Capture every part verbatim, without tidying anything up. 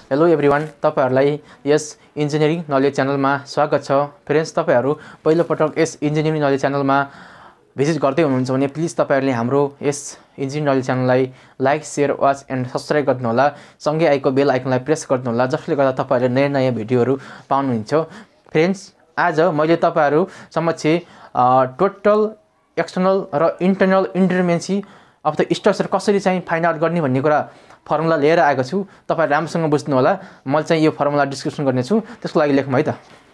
Hello everyone, तपाईहरुलाई यस engineering knowledge च्यानलमा स्वागत छ। फ्रेन्ड्स, तपाईहरु पहिलो पटक यस इन्जिनियरिङ नलेज च्यानलमा भिजिट गर्दै हुनुहुन्छ भने प्लिज तपाईहरुले हाम्रो यस इन्जिनियरिङ नलेज च्यानललाई like, share, watch and subscribe गर्नुहोला। सँगै आएको बेल आइकनलाई प्रेस गर्नुहोला, जसले गर्दा तपाईहरुले नयाँ नयाँ भिडियोहरु पाउनुहुन्छ। फ्रेन्ड्स, आज मैले तपाईहरु समक्ष टोटल एक्सटर्नल र internal indeterminacy of the structure कसरी चाहिँ फाइन्ड आउट गर्ने भन्ने कुरा फर्मुला लिएर आएको छु। तपाईहरु राम्रोसँग बुझ्नु होला। म चाहिँ यो फर्मुला डिस्क्रिप्सन गर्ने छु, त्यसको लागि लेखौँ है त।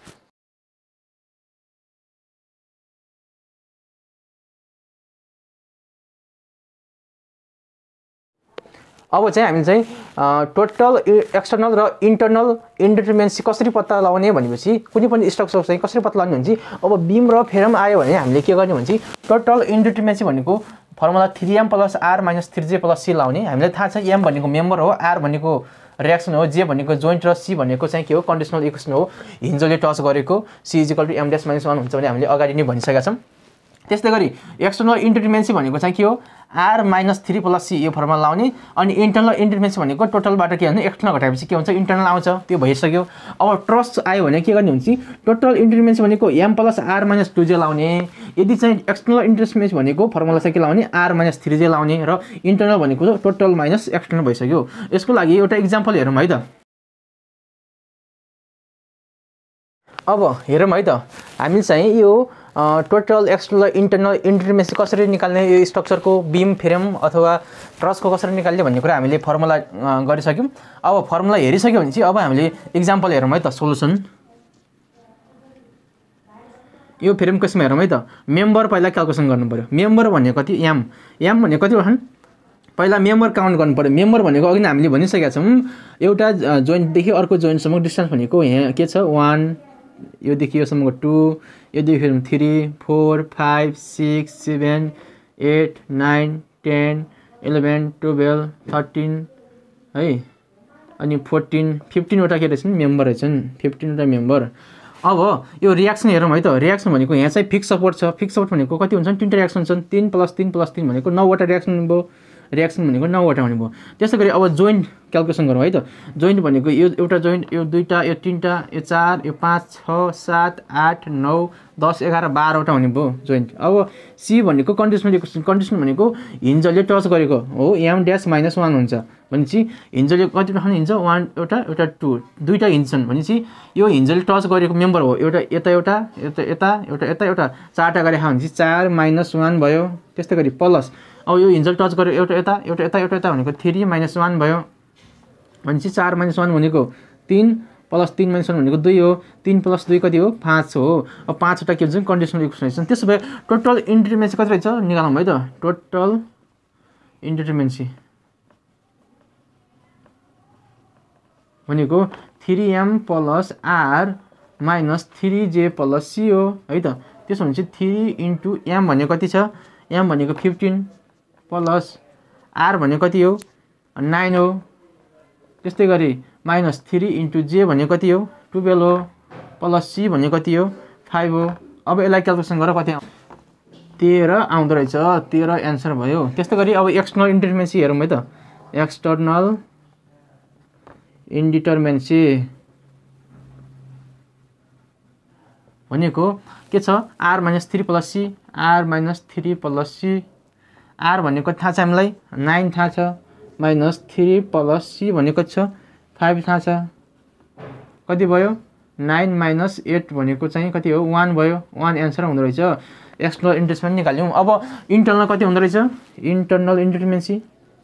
अब चाहिँ हामी चाहिँ टोटल एक्सटर्नल र इन्टर्नल इन्डिटरमिनेन्सी कसरी पत्ता लगाउने भनेपछि कुनै पनि स्ट्रक्चर चाहिँ कसरी पत्ता लगाउने भने अब बीम र फेरम आयो भने हामीले के गर्ने भने टोटल इन्डिटरमिनेन्सी भनेको formula three M plus R minus three J plus C लाउने। हामीलाई थाहा छ एम भनेको मेम्बर हो, आर भनेको रियाक्सन हो, जे भनेको जोइन्ट र सी भनेको चाहिँ के हो कन्डिसनल इक्वेसन हो, हिन्जले टच गरेको। C is equal to M dash minus one हुन्छ भने हामीले अगाडि नै भनिसकेका छौँ। त्यस्तै गरी एक्सटर्नल इन्डिटरमिनेन्सी भनेको चाहिँ के हो R minus three plus C यो फर्मुला लाउने। अनि इन्टर्नल इन्डिटरमिनेन्सी भनेको टोटलबाट के हुन्छ एक्सटर्नल घटाएपछि के हुन्छ इन्टर्नल आउँछ, त्यो भइसक्यो। अब ट्रस आयो भने के गर्ने हुन्छ टोटल इन्डिटरमिनेन्सी भनेको M plus R minus two J लाउने। यदि चाहिँ एक्सटर्नल इन्डिटरमिनेन्सी भनेको फर्मुला चाहिँ के लाउने आर माइनस थ्री जे लाउने र इन्टर्नल भनेको टोटल माइनस एक्सटर्नल भइसक्यो। यसको लागि एउटा इक्जाम्पल हेरौँ है त। अब हेरौँ है त, हामी चाहिँ यो टोटल एक्सटर्नल इन्टर्नल इन्डिटरमिनेन्सी कसरी निकाल्ने, यो स्ट्रक्चरको बीम फ्रेम अथवा ट्रसको कसरी निकाल्ने भन्ने कुरा हामीले फर्मुला गरिसक्यौँ। अब फर्मुला हेरिसक्यो भने चाहिँ अब हामीले इक्जाम्पल हेरौँ है त। सोलुसन यो फ्रेम केसमा हेरौँ है त। मेम्बर पहिला क्याल्कुलेसन गर्नु पर्यो। मेम्बर भनेको कति एम, एम भनेको कति रहन् पहिला मेम्बर काउन्ट गर्नु पर्यो। मेम्बर भनेको अघि हामीले भनिसकेका छौँ एउटा जोइन्टदेखि अर्को जोइन्टसम्मको डिस्टेन्स भनेको यहाँ के छ वान, योदेखि योसम्मको टू, योदेखि फेरि three, four, five, six, seven, eight, nine, ten, eleven, twelve, thirteen है, अनि फोर्टिन, फिफ्टिनवटा के रहेछन् मेम्बर रहेछन्, फिफ्टिनवटा मेम्बर। अब यो रियाक्सन हेरौँ है त। रियाक्सन भनेको यहाँ चाहिँ फिक्स सपोर्ट छ। फिक्स सपोर्ट भनेको कति हुन्छ तिनवटा रियाक्सन छन्, तिन प्लस तिन प्लस तिन भनेको नौवटा रियाक्सन भयो। रियाक्सन भनेको नौवटा हुने भयो। त्यसै गरी अब जोइन्ट क्याल्कुलेसन गरौँ है त। जोइन्ट भनेको यो एउटा जोइन्ट, यो दुईवटा, यो तिनवटा, यो चार, यो पाँच, छ, सात, आठ, नौ, दस, एघार, बाह्रवटा हुने भयो जोइन्ट। अब सी भनेको कन्डिसनल इक्वेसन। कन्डिसन भनेको हिन्जले टच गरेको हो एम ड्यास माइनस वान हुन्छ भनेपछि हिन्जले कतिवटा खाने हिन्छ वान एउटा एउटा टू दुईवटा हिन्ज छन् भनेपछि यो हिन्जले टच गरेको मेम्बर हो एउटा यता एउटा यता यता एउटा यता एउटा चारवटा गरेको भनेपछि चार माइनस वान भयो। त्यस्तै गरी प्लस अब यो हिन्जल टच गरेर एउटा यता एउटा यता एउटा यता भनेको थ्री माइनस वान भयो भनेपछि चार माइनस वान भनेको तिन प्लस तिन माइनस वान भनेको दुई हो। तिन प्लस दुई कति हो पाँच हो। अब पाँचवटा के हुन्छ कन्डिसनल इक्वेसन रहेछ। त्यसो भए टोटल इन्डिटरमिनेन्सी कति रहेछ निकालौँ है त। टोटल इन्डिटरमिनेन्सी भनेको three M plus R minus three J plus C हो है त। त्यसो भने चाहिँ थ्री इन्टु एम भनेको कति छ, एम भनेको फिफ्टिन प्लस आर भनेको कति हो नाइन हो। त्यस्तै गरी माइनस थ्री इन्टु जे भनेको कति हो टुवेल्भ हो प्लस सी भनेको कति हो फाइभ हो। अब यसलाई क्याल्कुलेसन गरेर कति तेह्र आउँदो रहेछ, तेह्र एन्सर भयो। त्यस्तै गरी अब एक्सटर्नल इन्डिटरमिनेन्सी हेरौँ है त। एक्सटर्नल इन्डिटरमिनेन्सी भनेको के छ R minus three plus C, R minus three plus C. R भनेको थाहा छ हामीलाई नाइन थाहा छ, माइनस थ्री प्लस सी भनेको छ फाइभ थाहा छ। कति भयो नाइन माइनस एट भनेको चाहिँ कति हो वान भयो। वान एन्सर हुँदो रहेछ। एक्सटर्नल इन्डिटरमिनेन्सी निकाल्यौँ। अब इन्टर्नल कति हुँदो रहेछ इन्टर्नल इन्डिटरमिनेन्सी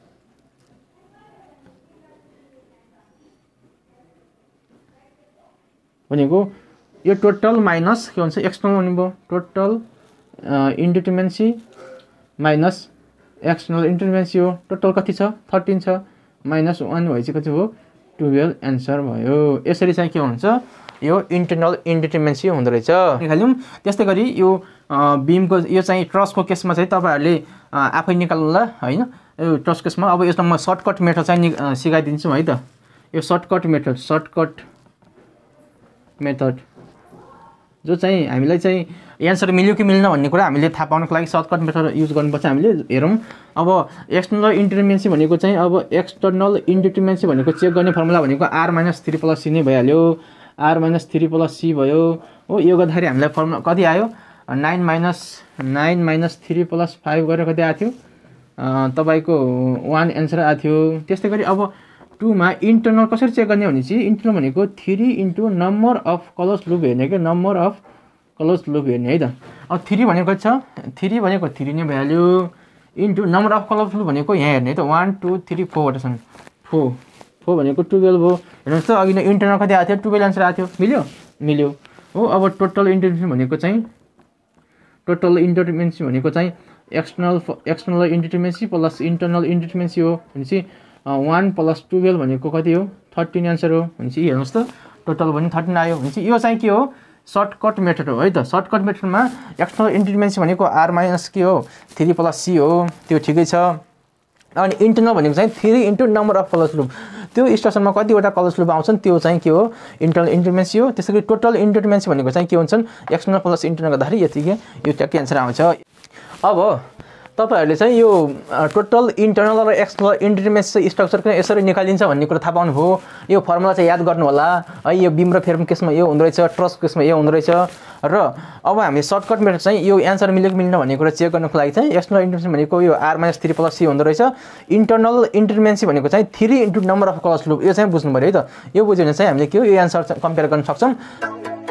भनेको यो टोटल माइनस के भन्छ एक्सटर्नल हुने भयो। Total indeterminacy minus external indeterminacy हो। टोटल कति छ थर्टिन छ, माइनस वान भएपछि कति भयो टुवेल्भ एन्सर भयो। यसरी चाहिँ के हुन्छ यो इन्टर्नल इन्डिटरमिनेन्सी हुँदो रहेछ निकाल्यौँ। त्यस्तै गरी यो बीमको यो चाहिँ ट्रसको केसमा चाहिँ तपाईँहरूले आफै निकाल्नु होला होइन। यो ट्रस केसमा अब यसमा म सर्टकट मेथड चाहिँ सिकाइदिन्छु है त। यो सर्टकट मेथड सर्टकट मेथड जो चाहिँ हामीलाई चाहिँ एन्सर मिल्यो कि मिल्न भन्ने कुरा हामीले थाहा पाउनको लागि सर्टकट मेथड युज गर्नुपर्छ हामीले। हेरौँ अब एक्सटर्नल इन्डिटरमिनेन्सी भनेको चाहिँ अब एक्सटर्नल इन्डिटरमिनेन्सी भनेको चेक गर्ने फर्मुला भनेको R minus three plus C नै भइहाल्यो। R minus three plus C भयो हो। यो गर्दाखेरि हामीलाई फर्मुला कति आयो nine minus nine minus three plus five गरेर कति आएको थियो तपाईँको वान एन्सर आएको थियो। त्यस्तै गरी अब टूमा इन्टर्नल कसरी चेक गर्ने भनेपछि इन्टर्नल भनेको three into number of close loop हेर्ने क्या नम्बर अफ क्लोज लुप हेर्ने है त। अब थ्री भनेको छ थ्री भनेको थ्री नै भइहाल्यो into number of close loop भनेको यहाँ हेर्ने है त वान टू थ्री फोरवटा छन् फोर फोर भनेको टुवेल्भ हो। हेर्नुहोस् त अघि नै इन्टर्नल कति आएको थियो टुवेल्भ एन्सर आएको थियो मिल्यो मिल्यो हो। अब टोटल इन्डिटरमिनेन्सी भनेको चाहिँ टोटल इन्डिटरमिनेन्सी भनेको चाहिँ external external indeterminacy plus internal indeterminacy हो भनेपछि वान प्लस टुवेल्भ भनेको कति हो थर्टिन एन्सर हो भनेपछि हेर्नुहोस् त टोटल भने थर्टिन आयो भनेपछि यो चाहिँ के हो सर्टकट मेथड हो है त। सर्टकट मेथडमा एक्सटर्नल इन्डिटरमिनेन्सी भनेको आर माइनस के हो थ्री प्लस सी हो त्यो ठिकै छ। अनि इन्टर्नल भनेको चाहिँ three into number of close loop त्यो स्टेसनमा कतिवटा क्लोज लुप आउँछन् त्यो चाहिँ के हो इन्टर्नल इन्डिटरमिनेन्सी हो। त्यसै गरी टोटल इन्डिटरमिनेन्सी भनेको चाहिँ के हुन्छन् एक्सटर्नल प्लस इन्टर्नल गर्दाखेरि यतिकै यो ट्याक्कै एन्सर आउँछ। अब तपाईहरूले चाहिँ यो टोटल इन्टर्नल र एक्सटर्नल इन्डिटरमिनेन्सी स्ट्रक्चर किन यसरी निकालिन्छ भन्ने कुरा थाहा पाउनुभयो। यो फर्मुला चाहिँ याद गर्नु होला है। यो बिम र फेर्म केसमा यो हुँदो रहेछ ट्रस केसमा यो हुँदो रहेछ र अब हामी सर्टकट मेथड चाहिँ यो एन्सर मिल्यो कि मिल्दैन भन्ने कुरा चेक गर्नको लागि चाहिँ एक्सटर्नल इन्डिटरमिनेन्सी भनेको यो R minus three plus C हुँदो रहेछ। इन्टर्नल इन्डिटरमिनेन्सी भनेको चाहिँ three into number of close loop यो चाहिँ बुझ्नु पऱ्यो है त। यो बुझ्यो भने चाहिँ हामीले के हो यो एन्सर कम्पेयर गर्न सक्छौँ।